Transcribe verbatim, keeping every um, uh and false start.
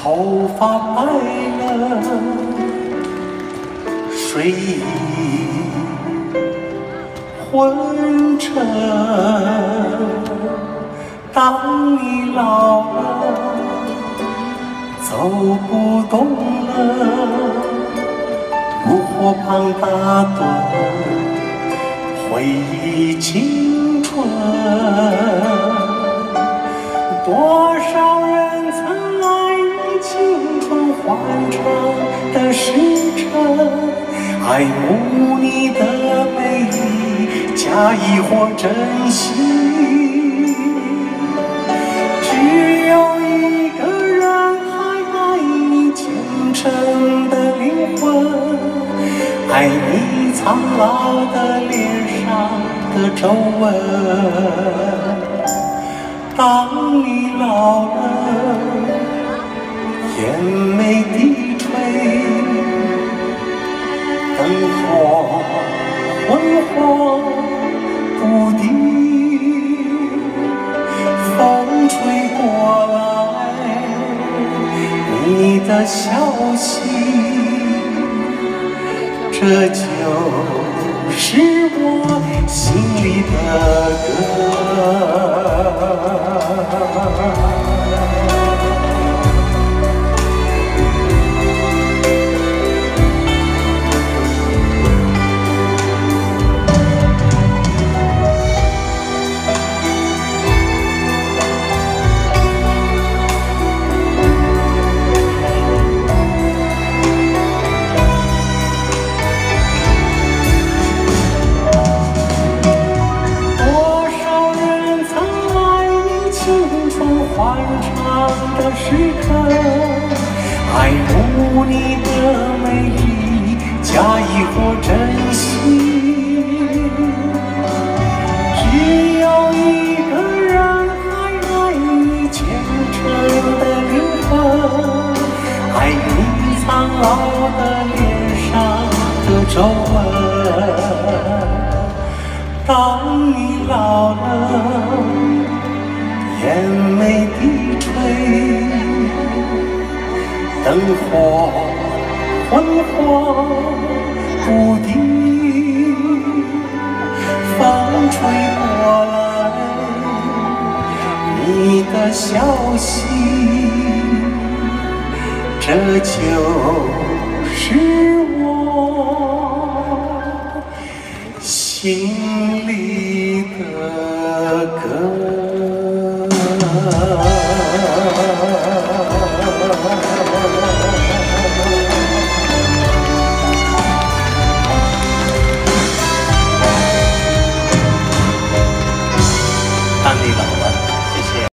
头发白了，睡意昏沉。当你老了，走不动了，炉火旁打盹，回忆青春。多少人曾爱你青春欢畅的时辰，爱慕你的美丽，假意或真心。只有一个人还爱你虔诚的灵魂，爱你苍老的脸上的皱纹。当你老了，眼眉低垂，灯火昏黄不定，风吹过来你的消息，这就是我心里的歌。欢畅的时刻，爱慕你的美丽，假意或真心。只有一个人还爱你虔诚的灵魂，爱你苍老的脸上的皱纹。当你老了，眼眉低垂，灯火昏黄不定，风吹过来你的消息，这就是我心里的歌。